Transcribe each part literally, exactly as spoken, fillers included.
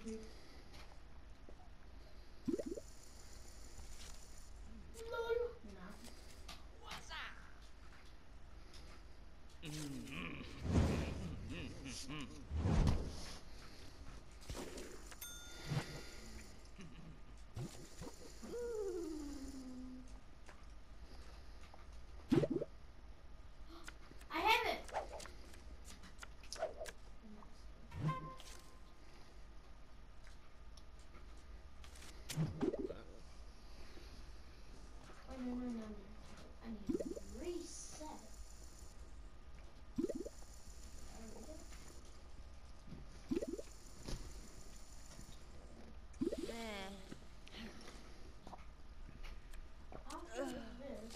poop. No. I have it. Oh, no, no, no, no. I need to reset. I'll do this.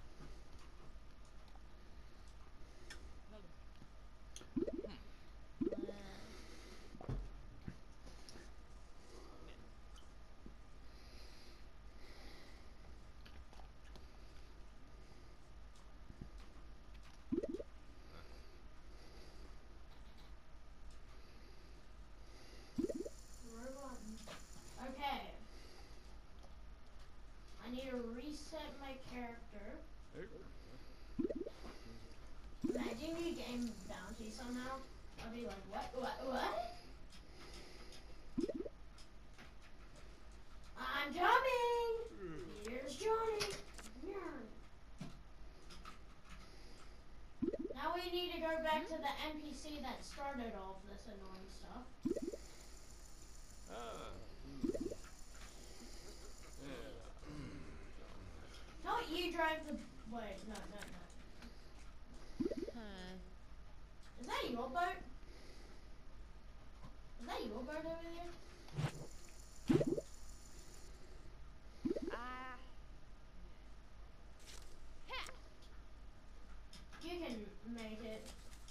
Okay. I need to reset my character. Imagine you game bounty somehow. I'll be like, what, what, what? I'm coming! Here's Johnny. Now we need to go back to the N P C that started all of this annoying stuff. Don't you drive the... Wait, no, no, no. Is that your boat? Is that your boat over there? Ah. You can make it.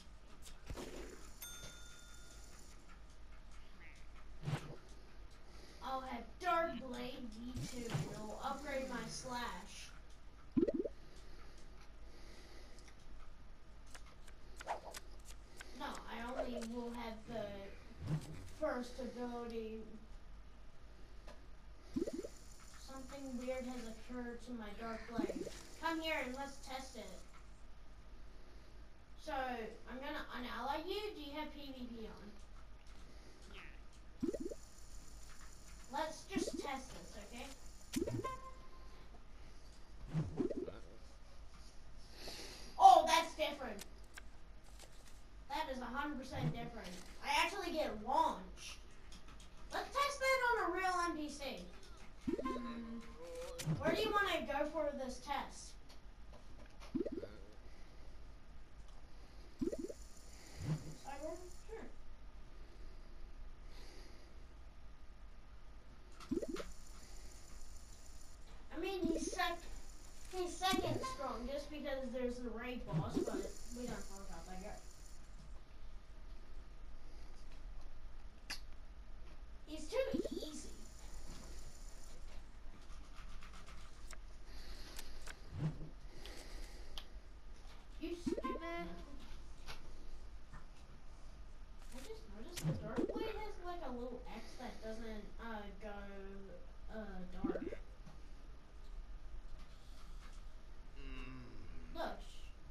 I'll have Dark Blade V two and it'll upgrade my slash. No, I only will have the first ability. Something weird has occurred to my Dark Blade. Come here and let's test it. So, I'm gonna unally you. Do you have PvP on? Let's just test this, okay? Oh, that's different. That is one hundred percent different. I actually get launch. Let's test that on a real N P C. Where do you want to go for this test? Sidewalk? Sure. I mean, he's sec he's second strongest because there's the raid boss, but we don't talk about that yet. He's too easy. You stupid. I just noticed the Dark Blade has like a little X that doesn't uh, go uh, dark. Look.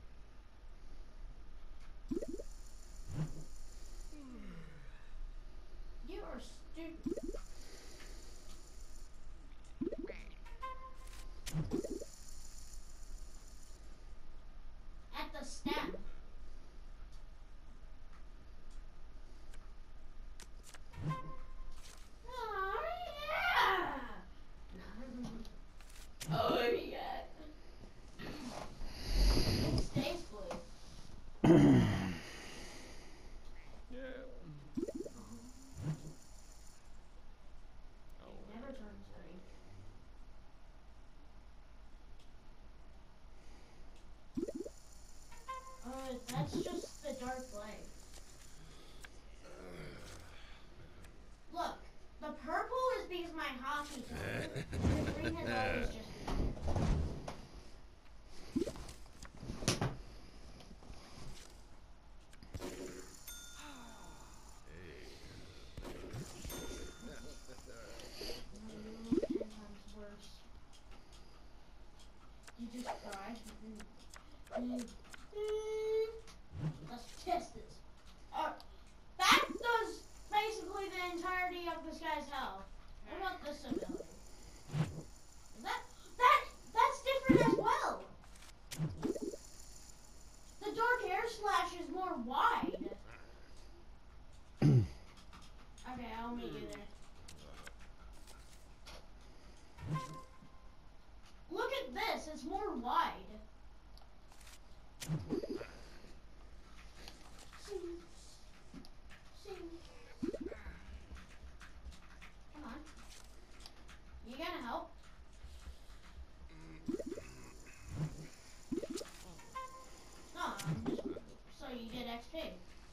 You are stupid. At the stem. Oh yeah! Oh yeah! It stays blue. It never turns green. Uh, that's just the Dark Blade. Look, the purple is because my hockey color. The green has always just been. Let's test this. Uh, that does basically the entirety of this guy's health. What about this ability? Is that that that's different as well. The dark air slash is more wide. Okay, I'll meet you there. Look at this, it's more wide. See, see. Come on. You gonna help? No, I'm just so you get X P.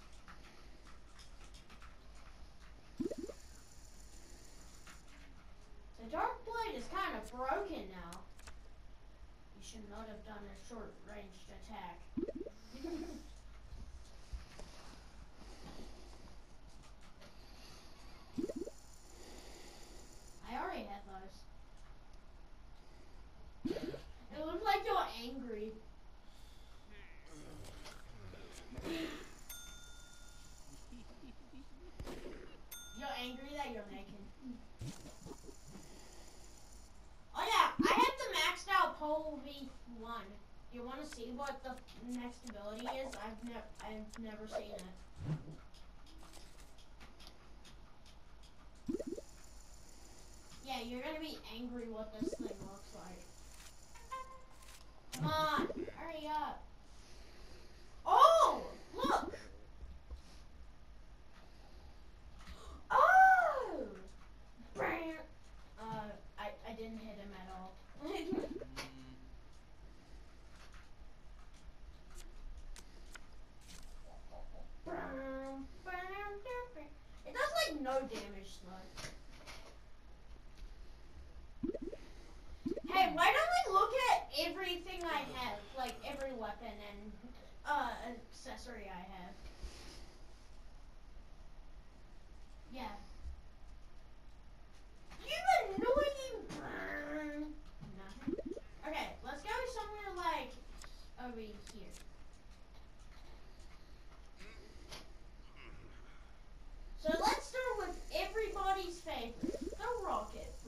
The dark blade is kind of broken now. You should not have done a short ranged attack. I already had those. It looked like you're angry. You're angry that you're naked. Oh yeah, I have the maxed out pole V one. Do you want to see what the next ability is? I've never, I've never seen it. Yeah, you're gonna be angry what this thing looks like. Come on, hurry up. Oh, look. Oh. Bam. Uh, I, I didn't hit him at all. It does like no damage though. Hey, why don't we look at everything I have, like every weapon and uh, accessory I have? Yeah. You annoying. No. Okay, let's go somewhere like over here. So let's start with everybody's favorite, the rocket fruit.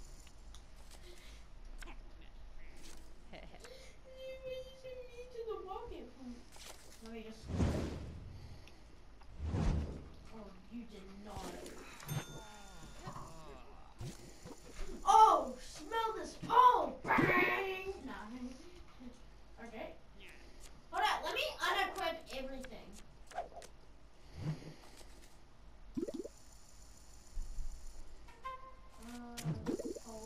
To the rocket fruit. Let me just. Oh, you did not. Oh, smell this. Oh, bang! No. Okay. Hold on, let me unequip everything. Uh, oh.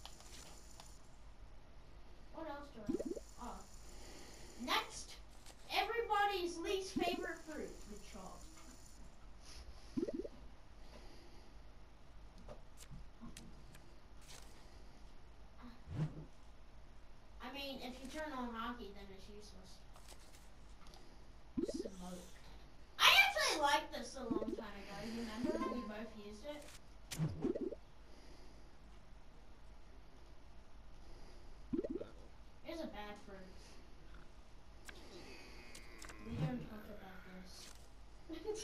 What else do I have? Oh. Next, everybody's least favorite fruit, the chalk. I mean, if you turn on hockey, then it's useless. Smoke. I actually liked this a long time ago. You remember? We both used it. Here's a bad fruit. We don't talk about this.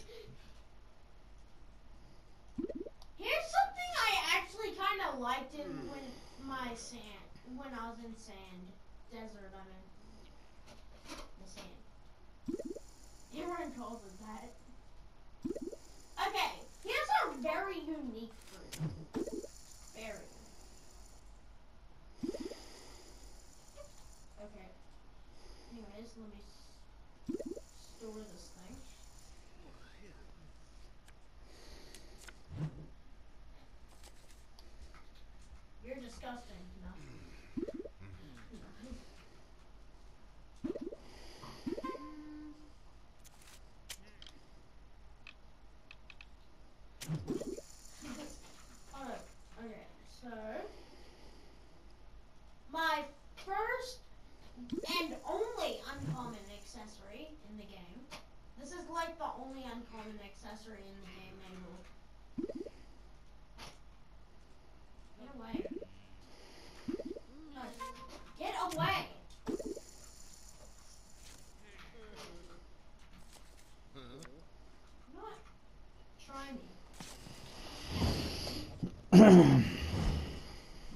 Here's something I actually kind of liked in when my sand, when I was in sand desert. I mean, the sand. Everyone calls it that. Okay, here's a very unique fruit. Very. Okay. Anyways, let me s store this thing. You're disgusting. No. Alright, okay, so my first and only uncommon accessory in the game. This is like the only uncommon accessory in the game, Mabel. Get away. No, get away!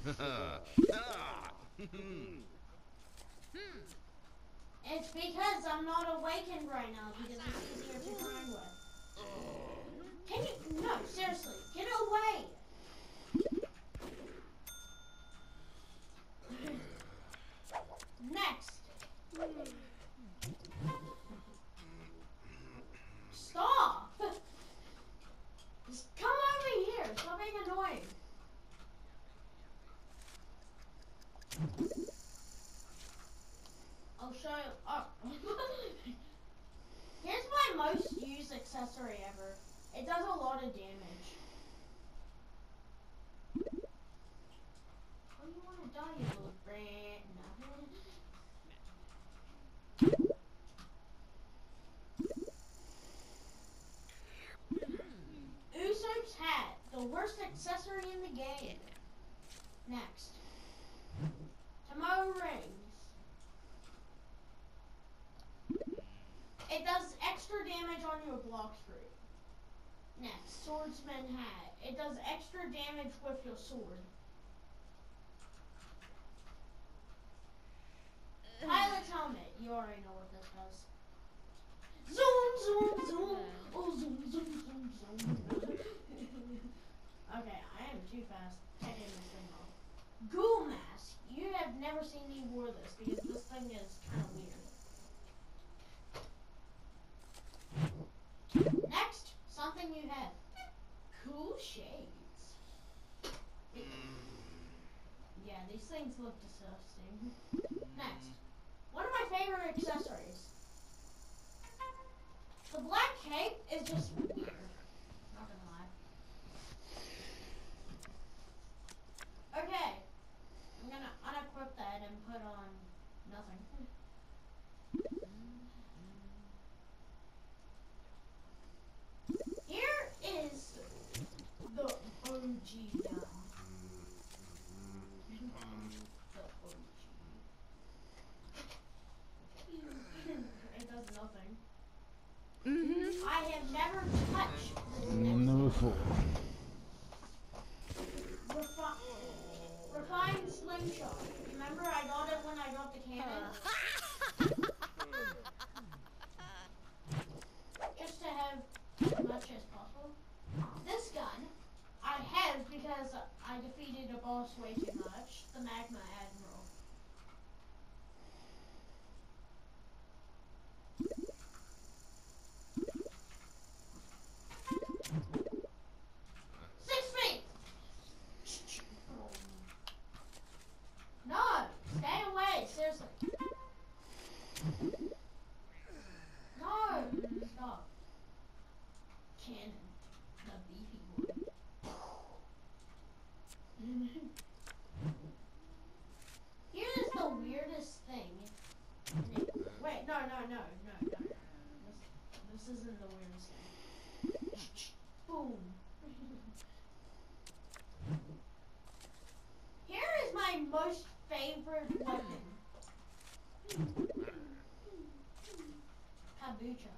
It's because I'm not awakened right now because it's easier to grind with. Can you? No, seriously, get away. Next. Stop. Just come over here. Stop being annoying. I'll show you. Oh. Here's my most used accessory ever. It does a lot of damage. Oh, you want to die, you little brat? No. Usopp's hat, the worst accessory in the game. Next. Tomo rings. It does extra damage on your block screen. Next, swordsman hat. It does extra damage with your sword. Pilot's helmet. You already know what this does. Zoom, zoom, zoom. Oh, zoom, zoom, zoom, zoom. Okay, I am too fast taking this thing off. Ghoul mask. You have never seen me wear this because this thing is kind of weird. Next, something you have. Cool shades. Yeah, these things look disgusting. Next, one of my favorite accessories. The black cape is just weird. Not gonna lie. Okay, I'm gonna unequip that and put on nothing. Here is the O G gun. The O G. It does nothing. Mm-hmm. I have never touched this next Number four. Refi refined slingshot. Remember I got it when I got the cannon? Just to have as much as possible. This gun I have because I defeated a boss way too much, the Magma Admiral. Six feet! No! Stay away, seriously. No! Stop. Cannon. The beefy one. Here's the weirdest thing. Wait, no, no, no, no, no, no. This, this isn't the weirdest thing. Boom. Here is my most favorite weapon. Kabucha.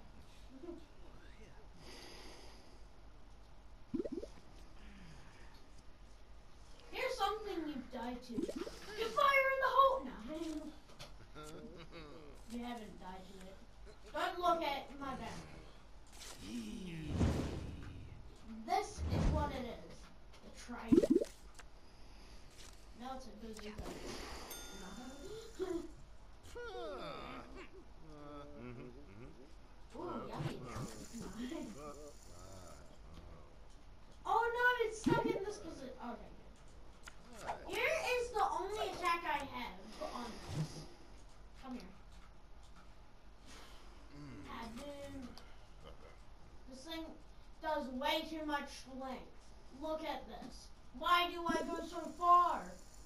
Here's something you've died to. You fire in the hole! No. You haven't died to it. Don't look at my back. This is what it is. The trident. Now it's a bazooka. No. Ooh, yummy. Oh no, it's stuck in this position. Okay, good. Here is the only attack I have on this. Come here. Admin. This thing does way too much length. Look at this. Why do I go so far?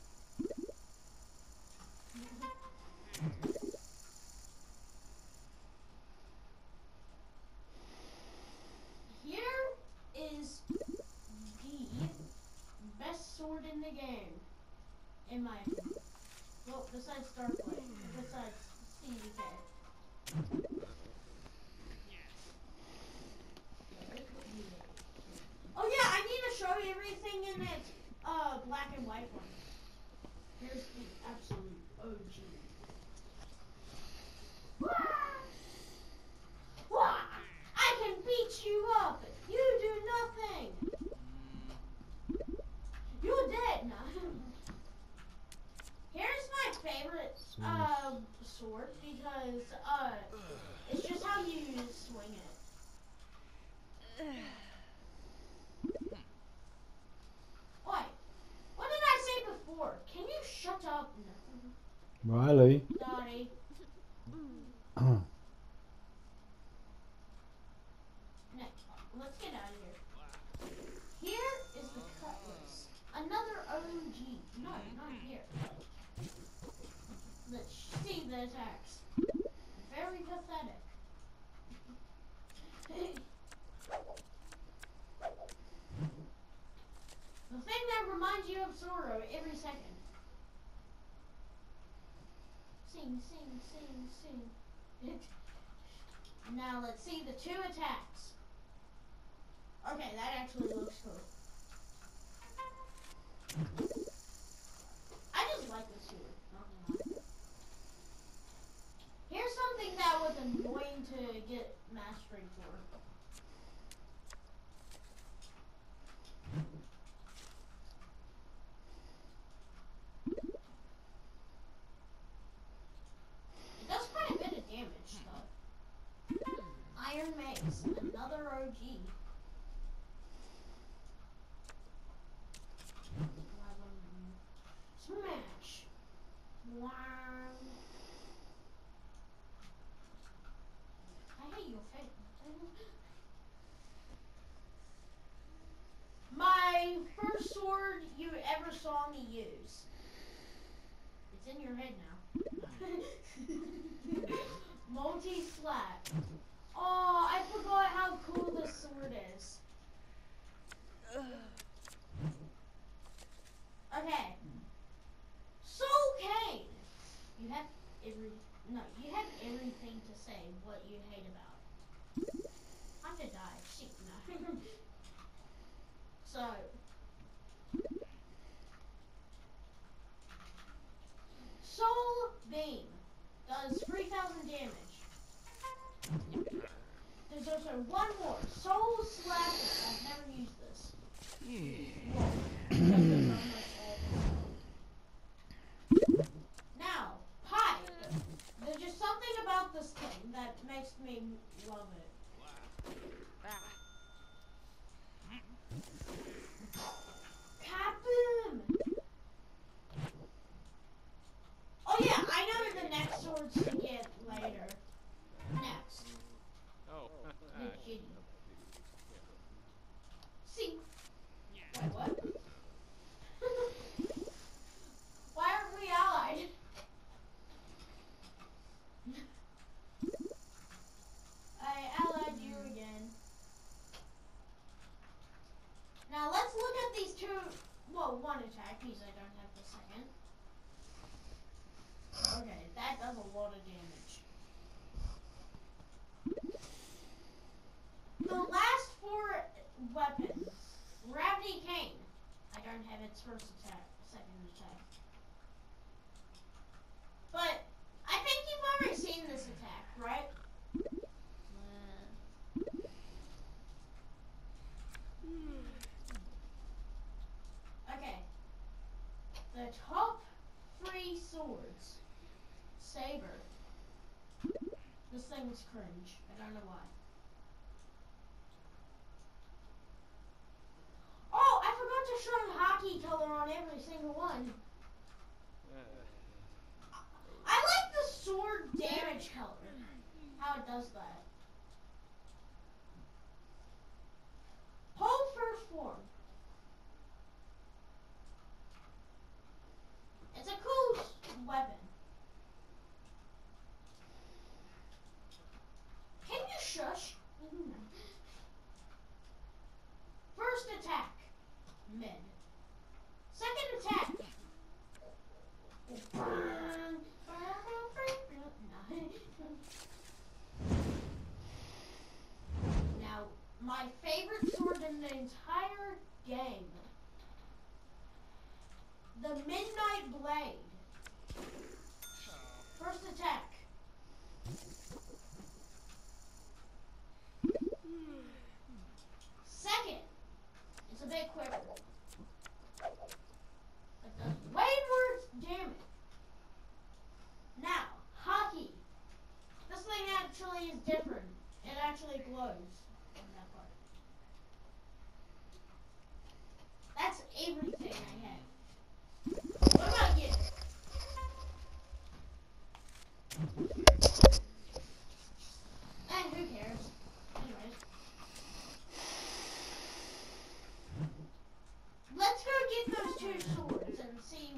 Here is the best sword in the game, in my opinion. Well, besides Darkblade, besides Stevie K. Oh yeah, I need to show you everything in its uh, black and white one. uh, sword because uh, it's just how you swing it. Wait, what did I say before? Can you shut up? No. Riley. Sorry. Next, let's get out of here. Here is the cutlass. Another O G. No, not here. Let's see the attacks. Very pathetic. The thing that reminds you of Zoro every second. Sing, sing, sing, sing. Now let's see the two attacks. Okay, that actually looks cool. I just like the sword. Not gonna lie. Here's something that was annoying to get mastery for. It does quite a bit of damage, though. Iron Mace, another O G. Smash! Wow! I hate your face. My first sword you ever saw me use. It's in your head now. Multi-slap. Oh, I forgot how cool this sword is. Okay. Soul Cane. You have every no, you have everything to say what you hate about. I'm gonna die. Shit, no. So Soul Beam does three thousand damage. There's also one more. Soul Slasher. I've never used this. Whoa. Because there's almost all of them. Now, Pipe. There's just something about this thing that makes me love it. Captain! Oh yeah, I know the next swords to get later. Next. Oh. Legit. See. Wait, what? Why aren't we allied? I allied you again. Now let's look at these two, well, one attack because I don't have the second. Okay, that does a lot of damage. The last four weapons. Gravity Cane. I don't have its first attack, second attack. But I think you've already seen this attack, right? Okay. The top three swords. Saber. This thing's cringe. I don't know why. Oh, I forgot to show hockey color on every single one. I like the sword damage color. How it does that. Whole first form. It's a cool weapon. Can you shush? First attack. Mid. Second attack. Now, my favorite sword in the entire game. The Midnight Blade. First attack. Second. It's a bit quicker. It does way more damage.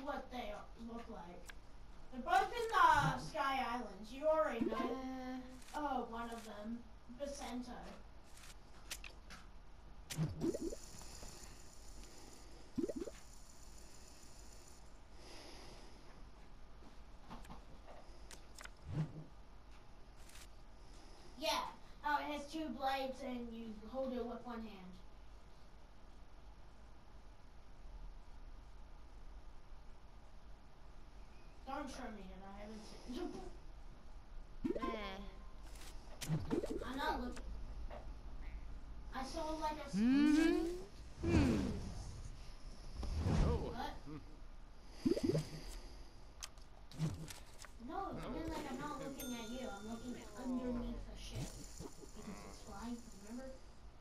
what they look like. They're both in the Sky Islands. You already know. Uh, Oh, one of them, Vicento. Yeah. Oh, it has two blades and you hold it with one hand. Don't show me it. I haven't seen it. eh. I'm not looking. I saw like a. Hmm. Hmm. What? No, I mean like I'm not looking at you. I'm looking underneath the ship because it's flying. Remember?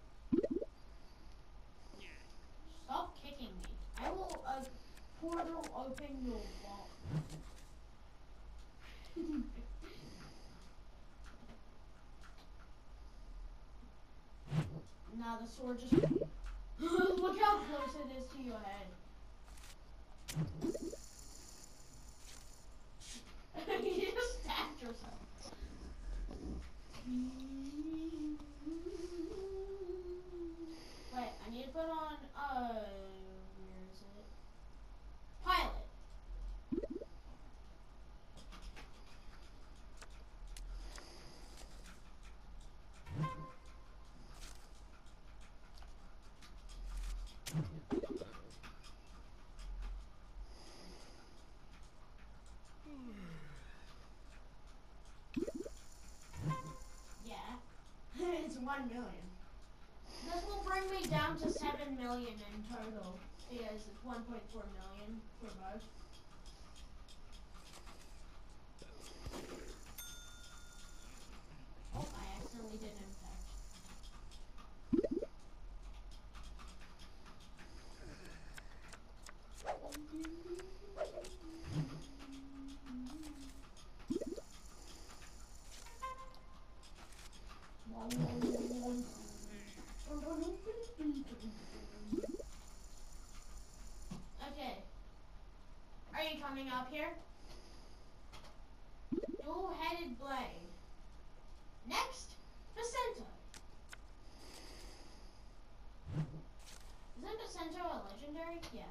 Stop kicking me. I will uh, portal open your wall. Nah, the sword just. Look how close it is to your head. You just stabbed yourself. Wait, I need to put on. Uh, where is it? Pilot. Yeah, it's one million. This will bring me down to seven million in total because it's one point four million for both. Oh, I accidentally did impact. Okay. Are you coming up here? Dual-headed blade. Next, Vicento. Isn't Vicento a legendary? Yeah.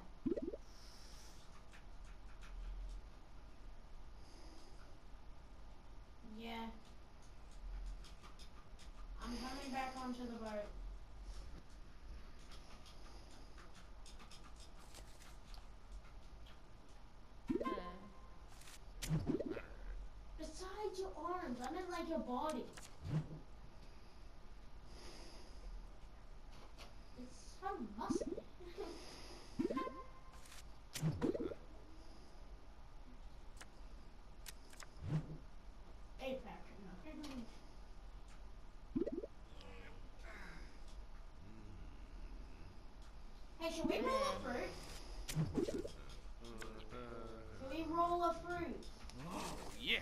Yeah. I'm coming back onto the boat. Besides your arms, I meant like your body. It's so muscly. Eight factor, no. Hey, should we roll a fruit? Should we roll a fruit? Oh, yeah.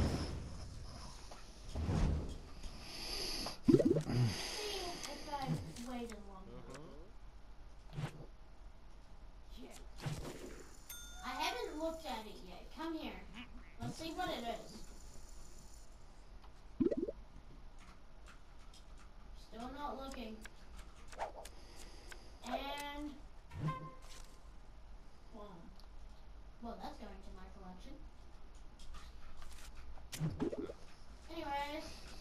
See if I waited long enough. Yeah. I haven't looked at it yet. Come here. Let's see what it is. Still not looking. And boom. Well, that's going to my collection. Anyways,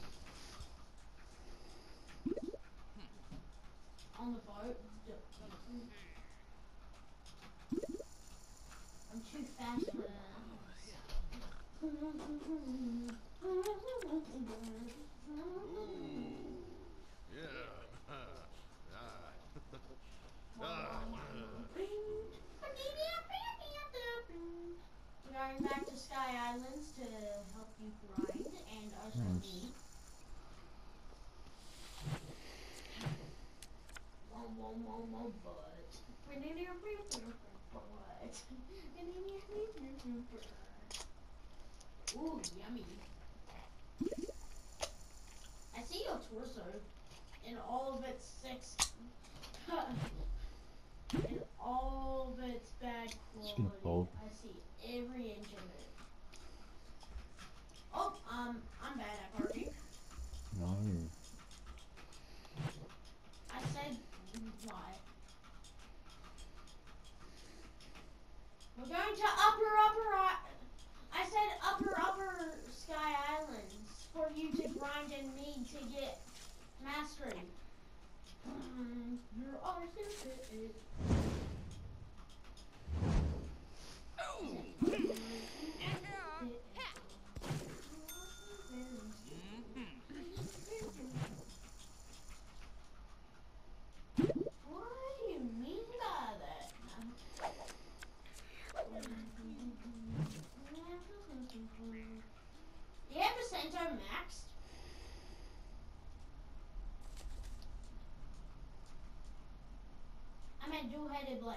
on the boat. I'm too fast for that. Yeah. We're going back to Sky Islands to help you grind and us eat. Whoa, whoa, whoa, whoa, butt. Ooh, yummy. I see your torso in all of its six in all of its bad Just gonna quality. fold. I see every inch of it. Oh, um, I'm bad at parking. No. I said why. We're going to upper, upper, I, I said upper, upper Sky Islands for you to grind and need to get mastery. Mm, your eyes can fit it. What do you mean by that? You have a center maxed? I meant dual-headed blade.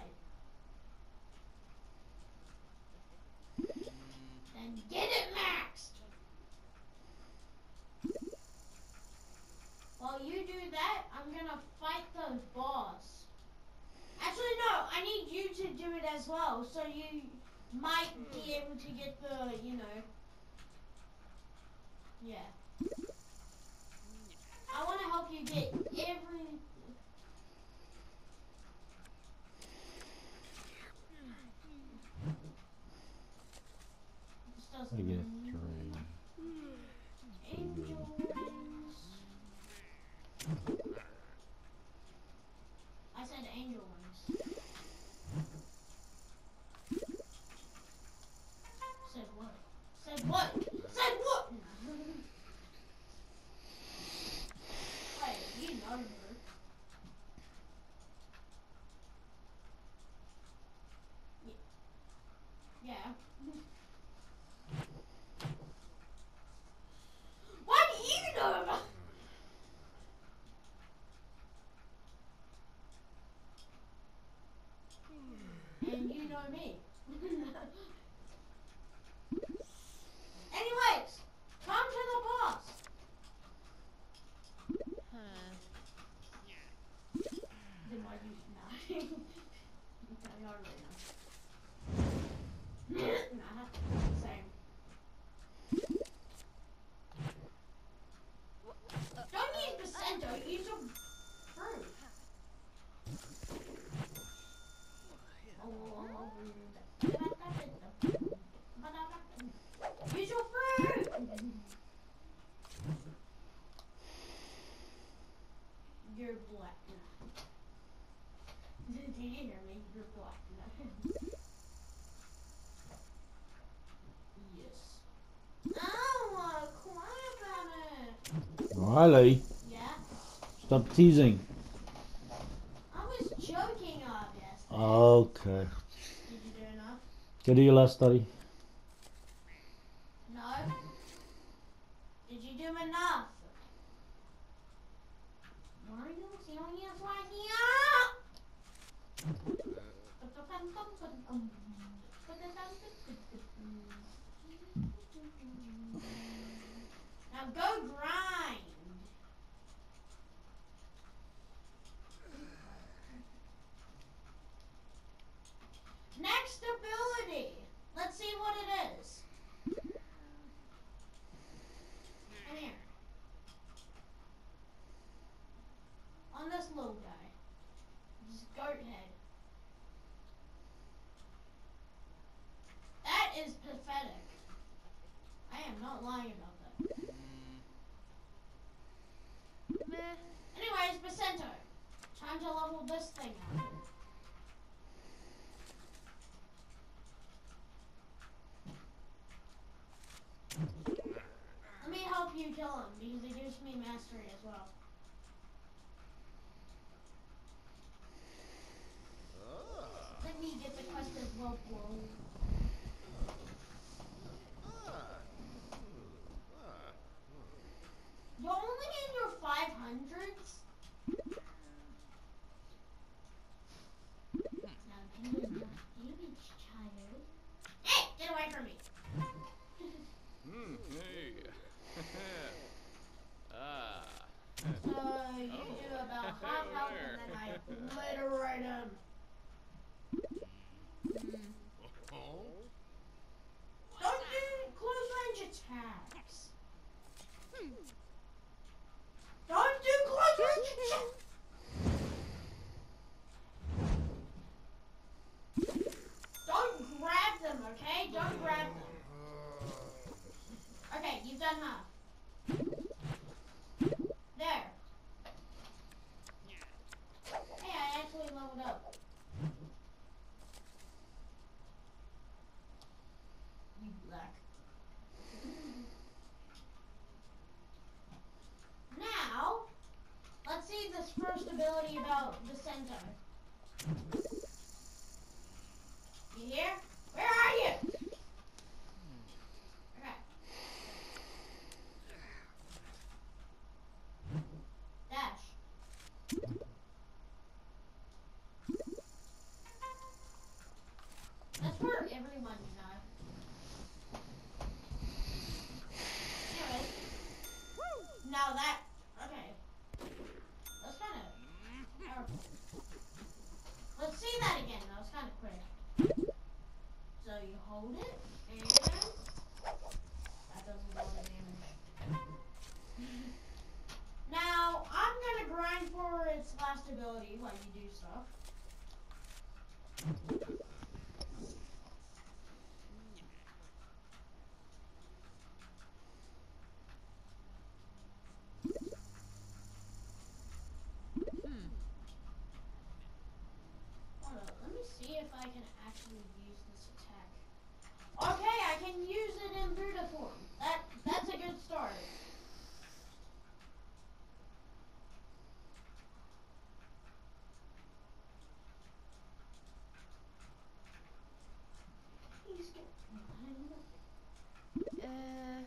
Then get it maxed! While you do that, I'm gonna fight the boss. Actually, no, I need you to do it as well, so you might be able to get the, you know, yeah. I want to help you get every... This doesn't I get mean- three. Angel wings. I said angel wings. Said what? Said what? Said what? Wait, you know her. Yeah. Why do you know about? And you know me. Anyways, come to the boss. Then why you nah? You already know. Nah, same. Don't use Vicento, use a fruit. Use your fruit! You're black. Did you hear me? You're black. Yes. I don't want to cry about it. Riley, Yeah? stop teasing. I was joking, obviously. Okay. Did you do enough? Go do your last study. No? Did you do enough? Mario, see how he is right here? Now go grind. Next ability. Let's see what it is. Come here. On this little guy. This goat head. That is pathetic. I am not lying about that. Anyways, Vicento. Time to level this thing up. Let me help you kill him because it gives me mastery as well. Let me get the quest as well, bro. You're only in your five hundreds? Now do enough damage, child. Hey, get away from me. Hmm. Hey. Ah. So you do about half health and then I obliterate him. Okay, don't grab them. Okay, you've done half. There. Hey, I actually leveled up. You black. Now, let's see this first ability about the center. You here? Where are you? Okay. Dash. That's for everyone, you know. Anyways. Now that, okay. That's kind of powerful. Let's see that again. That was kind of quick. So you hold it, and that does a lot of damage. Now, I'm gonna grind for its last ability while you do stuff. Hold up, let me see if I can actually use this attack. Okay, I can use it in Buddha form. That that's a good start. Please get mine. Uh,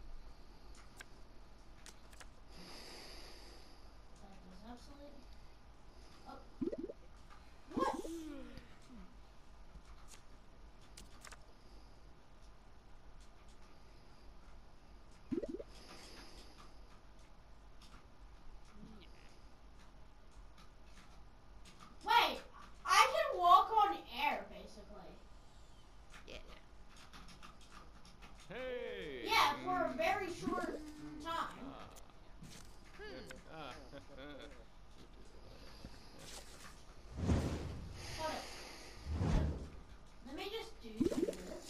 that does absolutely. Oh, what? Wait, I can walk on air basically. Hey! Yeah, for a very short time. Ah. Hold it. Let me just do this.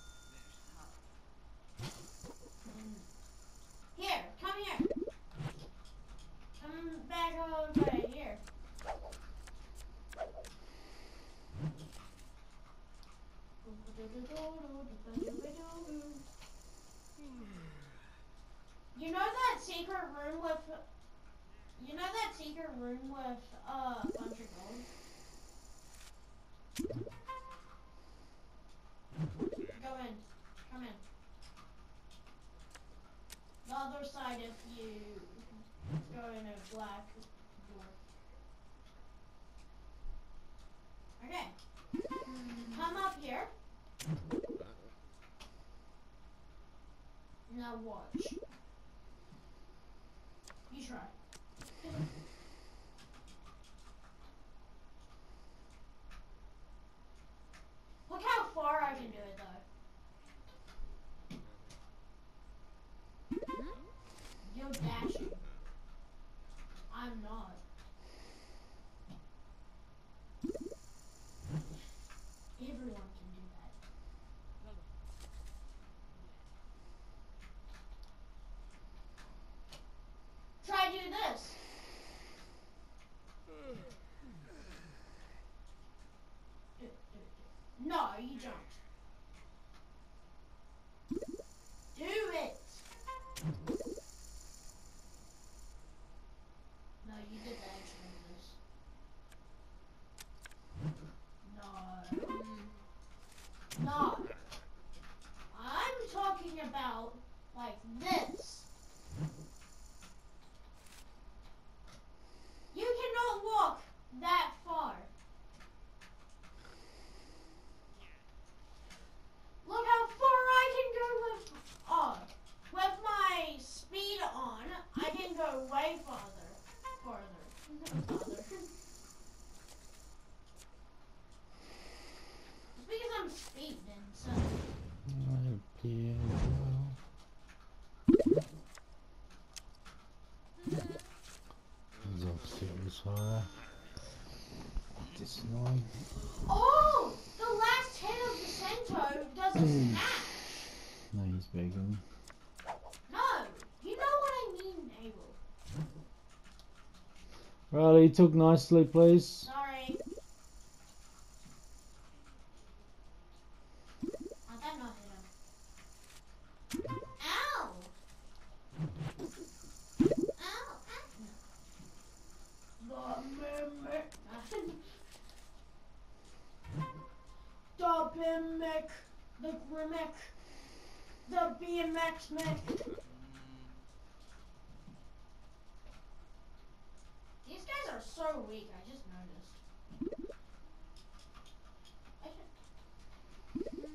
Here, come here. Come back over here. You know that secret room with, you know that secret room with uh, a bunch of gold? Go in. Come in. The other side if you go in a black door. Okay. Come up here. Now watch. You try. Look how far I can do it though. You're dashing. I'm not. Everyone can do that. Try do this. No, you don't. Do it. No, you did the extra of this. No. No. I'm talking about like this. You cannot walk that far. Look how far I can go with, oh, with my speed on, I can go way farther. Farther. Farther. It's because I'm speeding, so. I appear well. So fire. Dislike. Oh! The last hit of the Cento does was a snack. No, he's vegan. No, you know what I mean, Abel. Riley, talk nicely, please. Sorry. How'd that not hit him? Ow! Ow! Ow! The mimic. The Bimic. The Grimmick. The B M X Mick. These guys are so weak, I just noticed. I should...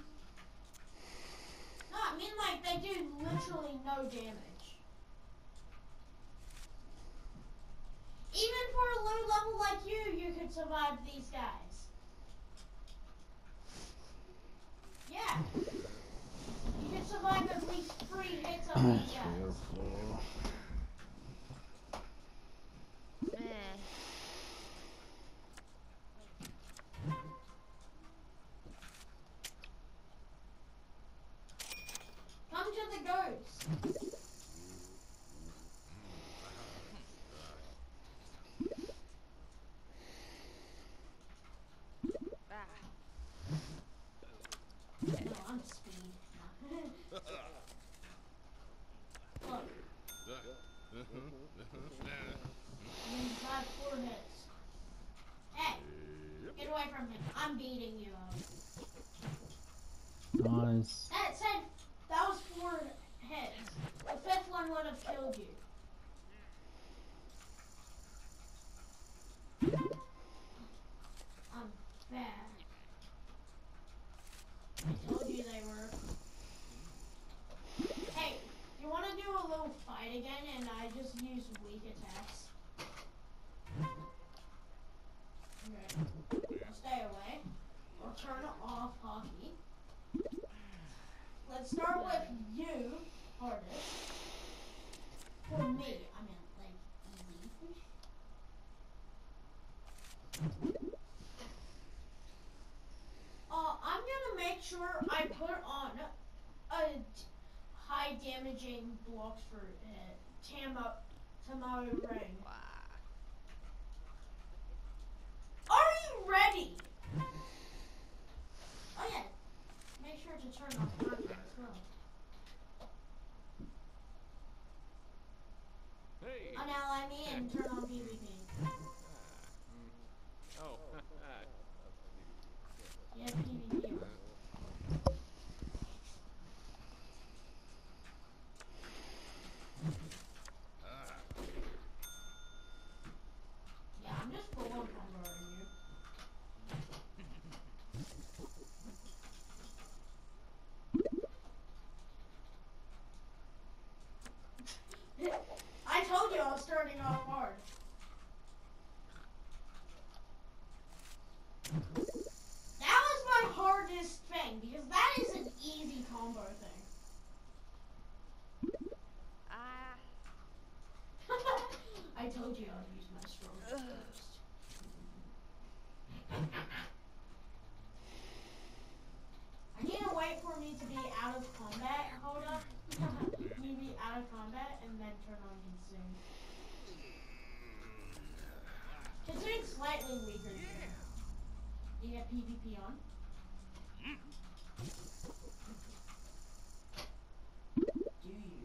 No, I mean like they do literally no damage. Even for a low level like you, you could survive these guys. Yeah. You could survive at least three hits of these guys. Three or four. Come to the ghost. No, I'm speed. Look. You got four hits. Hey, get away from him. I'm beating you up. Nice. That said, that was four hits. The fifth one would have killed you. I'm bad. I told you they were. Hey, you want to do a little fight again and I just use weak attacks? Okay. I'll stay away. Or turn off hockey. Let's start with you, hardest. For me, I mean, like, easy. Uh, I'm gonna make sure I put on a t high damaging blocks for uh, Tamo, Tamo Ring. Are you ready? Oh yeah, make sure to turn off hockey as well. Hey. Oh, now I mean turn on PvP. Oh. Yeah, PvP on. Yeah, I'm just full on converting you. I told you I was starting off hard. That was my hardest thing because that is an easy combo thing. Ah. I told you I'd use my strongest first. I need to wait for me to be out of combat. Hold up. Me to be out of combat and then turn on Consume. Consume's slightly weaker than you. You have PvP on? Do you?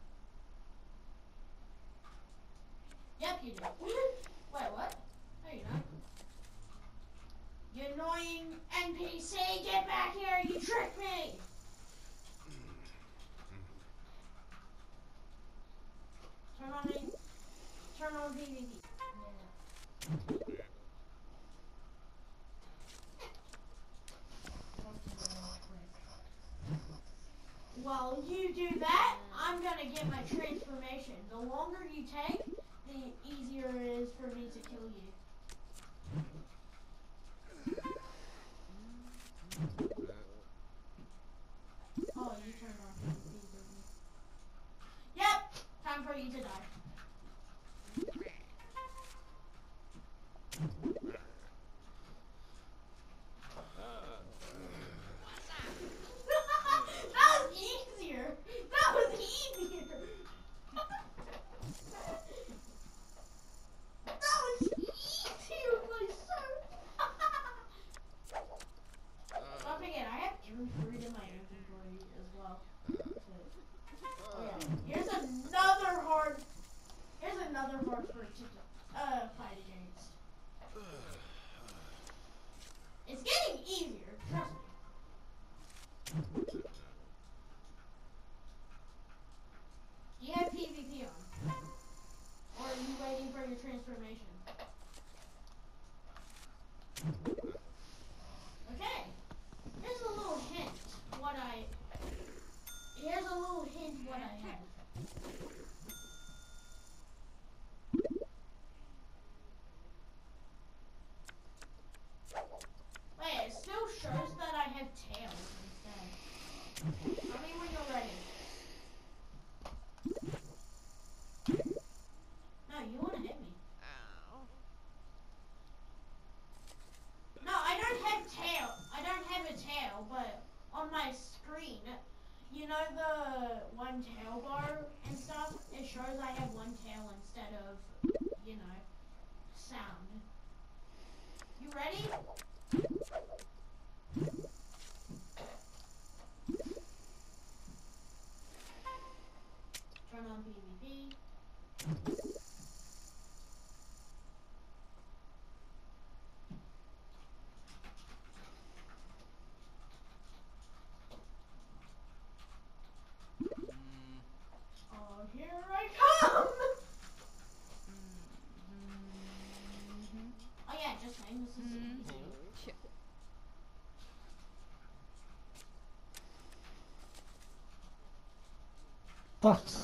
Yep, you do. Wait, what? No, you're not. You annoying N P C, get back here! You tricked me! Turn on the, turn on PvP. Yeah. While you do that, I'm gonna get my transformation. The longer you take, the easier it is for me to kill you. Oh, you turned on PvP, didn't you? Yep! Time for you to die. Do you have PvP on? Or are you waiting for your transformation? Okay. Here's a little hint what I here's a little hint what I have. Wait, it still shows that I have tails instead. Tell me when you're ready. No, you wanna hit me. No, I don't have tail. I don't have a tail, but on my screen, you know the one tail bar and stuff? It shows I have one tail instead of, you know, sound. You ready? Turn on PvP. Oh, here I come! Oh yeah, just saying, this is easy. What?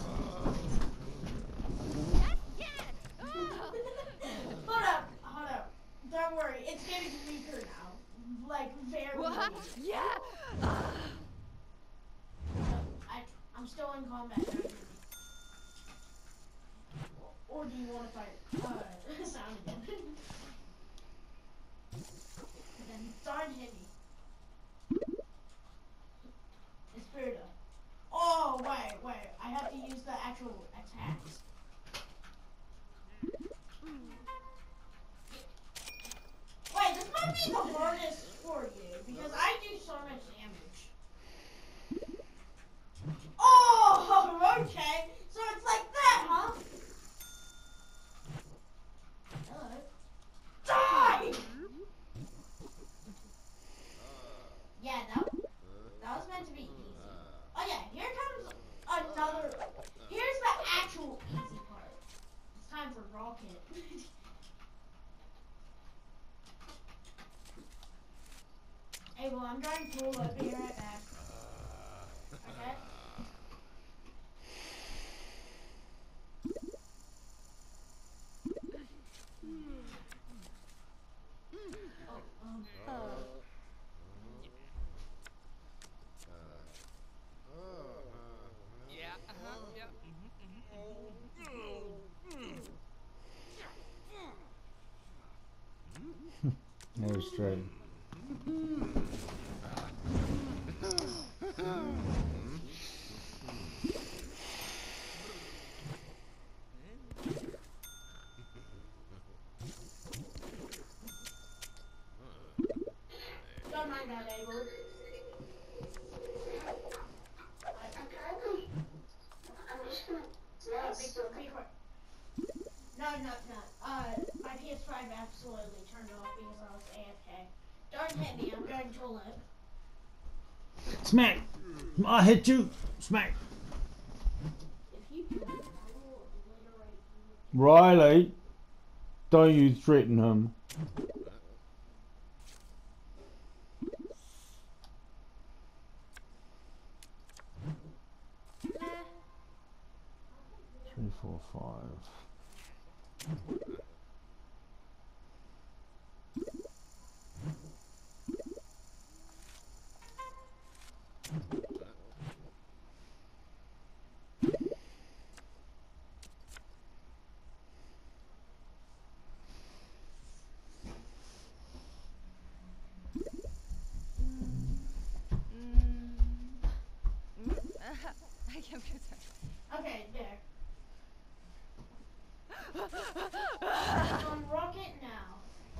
Hold up, hold up. Don't worry, it's getting weaker now. Like, very What? weak. Yeah. I, I'm still in combat. Don't hit me. Or do you want to fight? Uh, sound again. Then don't hit me. It's Spirita. Oh, wait, wait. I have to use the actual attacks. Wait, this might be the hardest for you because I do so much damage. Oh, okay. So it's like that, huh? Hello. Die! Yeah, that, that was meant to be easy. Oh yeah, here comes another. Here's the actual easy part. It's time for rocket. Hey, well, I'm going pool. I'll be right back. Okay? Oh, um, uh. Yeah. Uh-huh. Yeah. No straight. Don't mind that, Abel. I'm just gonna Uh, be, be quiet. No, no, no. Uh, my P S five absolutely turned off because I was A F K. Don't hit me, I'm going to live. Smack! I hit you! Smack! If you do that, I will obliterate you. Riley! Don't you threaten him. Three, four, five. I can't be Okay, there. On rocket now.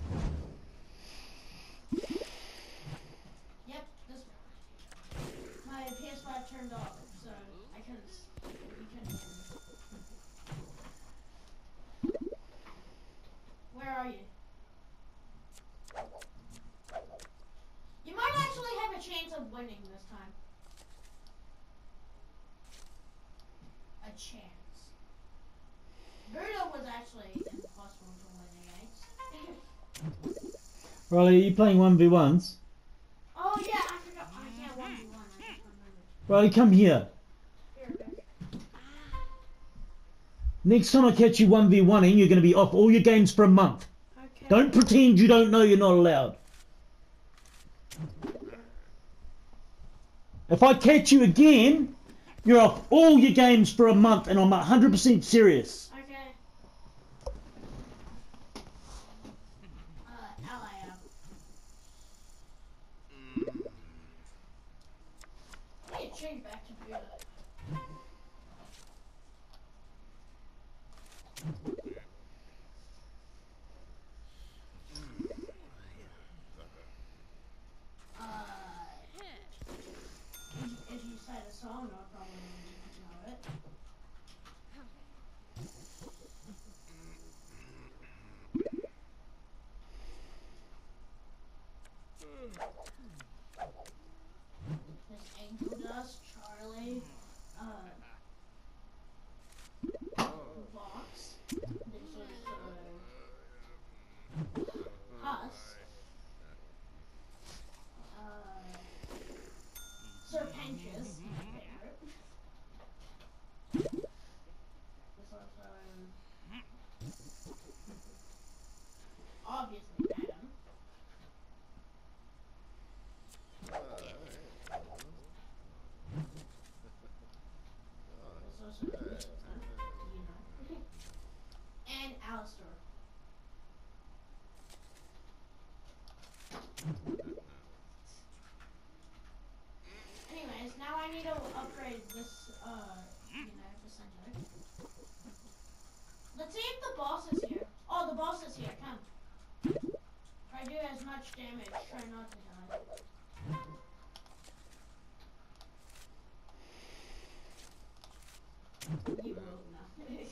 Yep, this one. My P S five turned off, so I couldn't. You couldn't hear me. Where are you? You might actually have a chance of winning this time. A chance. Buddha was actually impossible to win against. Riley, are you playing one v ones? Oh yeah, I forgot. I can't one v one. I just remembered. Riley, come here. Here, here. Next time I catch you one v one-ing, you're going to be off all your games for a month. Okay. Don't pretend you don't know you're not allowed. If I catch you again, you're off all your games for a month, and I'm one hundred percent serious. Okay. Uh, ally up. I need to change back to Buddha. If you cite a song, I'll probably know it. There's Angel Dust, Charlie, uh, Vox. There's also Husk. Uh, Serpentious, my favorite. There's also obviously Madam. There's also uh, you know, and Alistair. Anyways, now I need to upgrade this, uh, you know, the center. Let's see if the boss is here. Oh, the boss is here. Come. Try to do as much damage. Try not to die. You will nothing.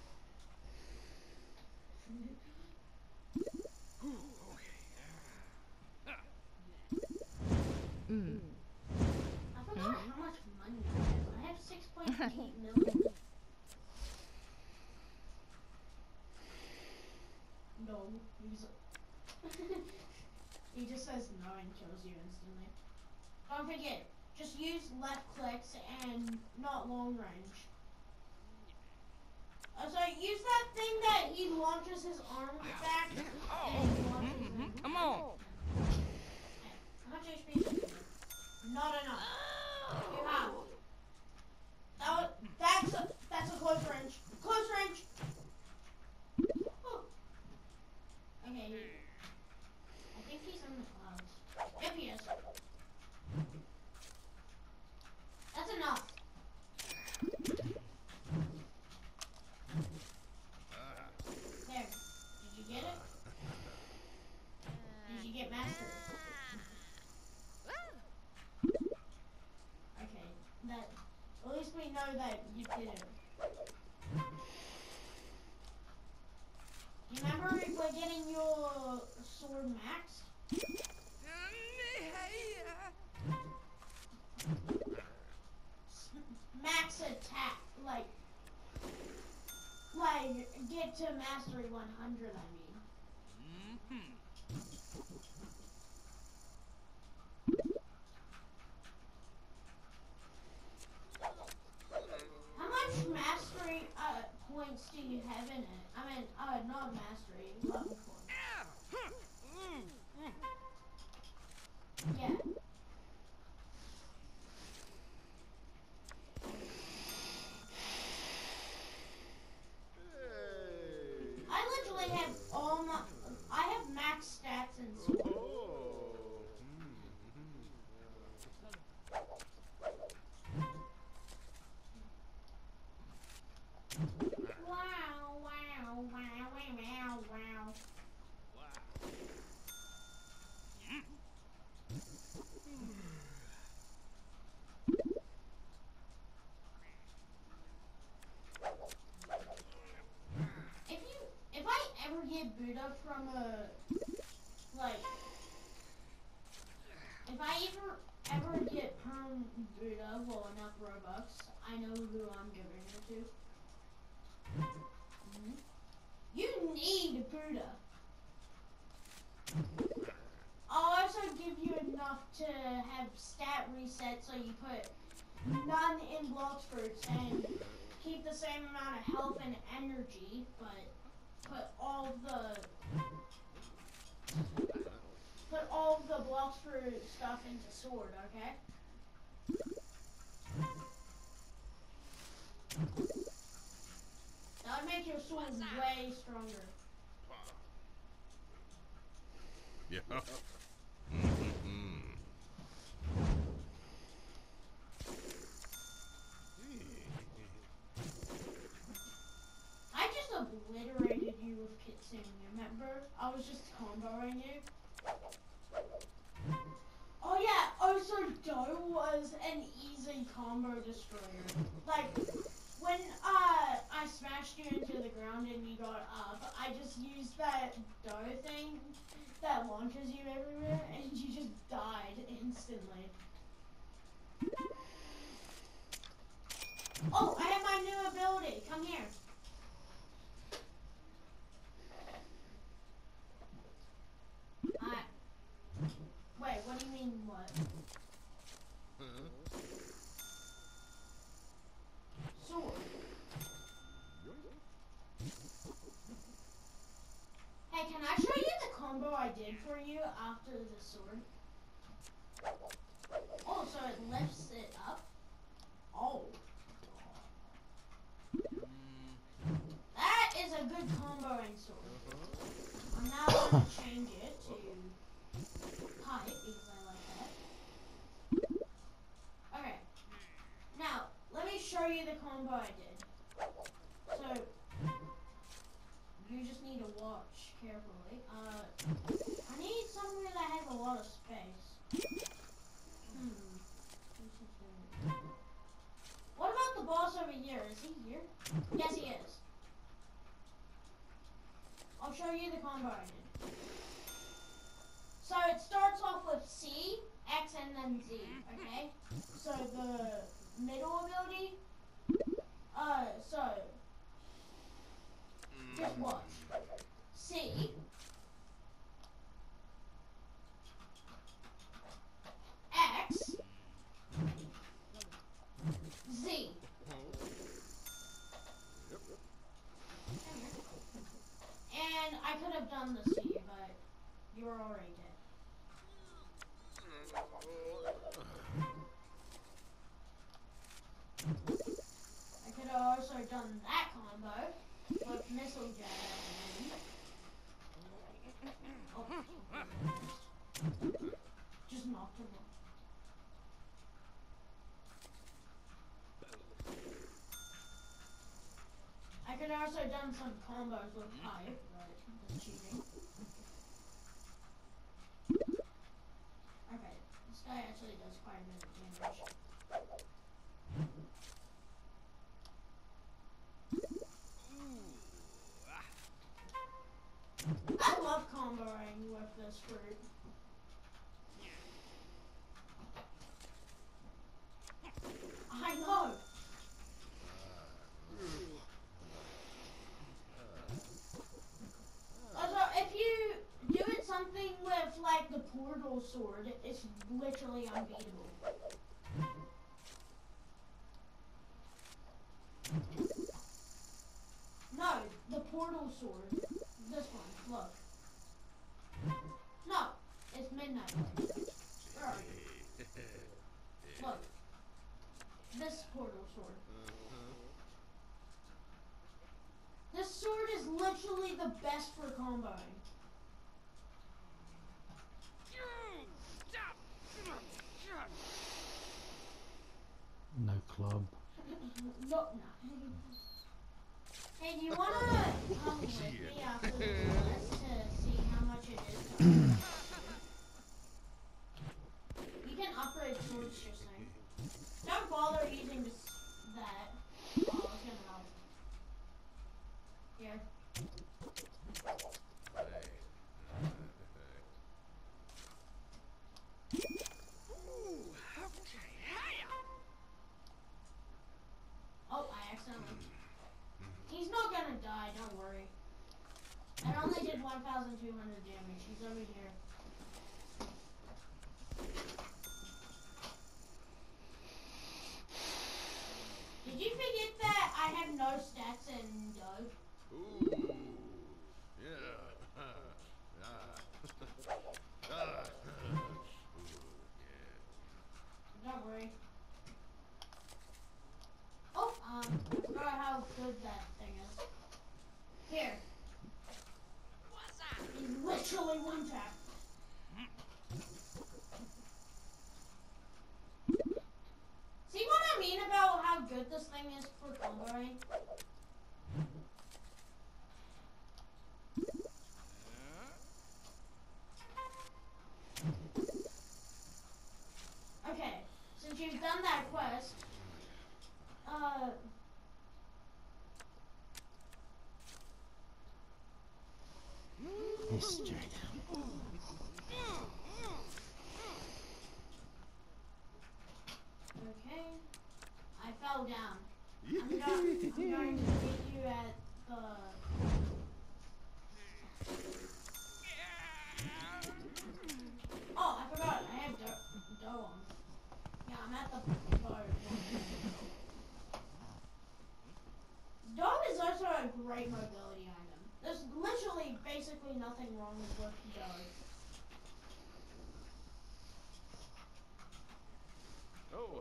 Mm. I forgot how much money I have. I have six point eight million. No, he's he just says no and kills you instantly. Don't forget, just use left clicks and not long range. Uh, so use that thing that he launches his arm back and launches him. Come on. How much H P is it? Not enough. You have. That was, that's a, that's a close range. Close range. Whew. Okay. I think he's in the clouds. Yep, he is. That's enough. There. Did you get it? Did you get mastery? Okay. That. At least we know that you did it. You remember if we're getting your sword maxed? Max attack, like, like get to mastery one hundred. I mean. How much mastery uh, points do you have in it? I mean, uh, not mastery, level points. Yeah. I literally have all my, I have max stats in sword. Wow, wow, wow, wow, wow, wow. If you, if I ever get Buddha from a, like, if I ever, own Buddha for enough Robux, I know who I'm giving it to. Mm-hmm. You need Buddha. I'll also give you enough to have stat reset so you put none in blocks fruits and keep the same amount of health and energy, but put all of the put all of the blocks fruit stuff into sword, okay? That would make your sword way stronger. Yeah. I just obliterated you with Kitsune, remember? I was just comboing you. Oh yeah, also Doe was an easy combo destroyer. Like, when uh, I smashed you into the ground and you got up, I just used that Doe thing that launches you everywhere and you just died instantly. Oh, I have my new ability. Come here. I... Wait, what do you mean what? Sword. Hey, can I show you the combo I did for you after the sword? Oh, so it lifts it up? Oh. That is a good comboing sword. I'm now going to change it to pipe because I like that. Okay. Now, let me show you the combo I did. So, you just need to watch carefully. Uh, I need somewhere that has a lot of space. Hmm. What about the boss over here? Is he here? Yes, he is. I'll show you the combo I did. So it starts off with C, X, and then Z, okay? So the middle ability, uh, so, just watch. C, X, Z. And I could have done this to you, but you were already dead. I could have also done that combo with missile jet at the end. Oh, just knocked him off. I could have also done some combos with pipe, but that's cheating. Okay, this guy actually does quite a bit of damage. I love comboing with this fruit. I know. Also, if you do it something with like the portal sword, it's literally unbeatable. No, the portal sword. This one, look. No, it's midnight. Where are you? Look. This portal sword. This sword is literally the best for comboing. No club. No, no. Hey, do you wanna come with me after this to see how much it is to upgrade? You can upgrade swords just saying. Don't bother using this, that. Oh, it's gonna help. Here. one thousand two hundred damage. He's over here. Did you forget that I have no stats in Doe? Ooh. Yeah. Ah. Ah. Don't worry. Oh, um, I forgot how good that thing is. Here. He's literally one tap. See what I mean about how good this thing is for comboing? Okay, since you've done that quest, uh, History. okay, I fell down. I'm, go I'm going to get you at the... Oh, I forgot, I have dough do on. Yeah, I'm at the boat. Dough is also a great mobility item. There's literally basically nothing wrong with dough. Oh.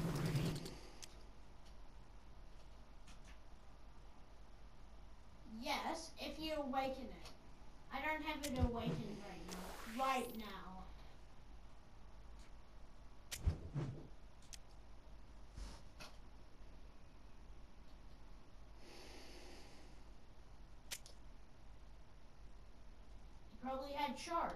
Yes, if you awaken it. I don't have it awakened right now. Right now. You probably had shark.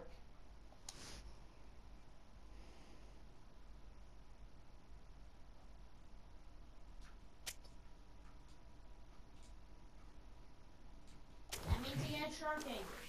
That means he had shark egg.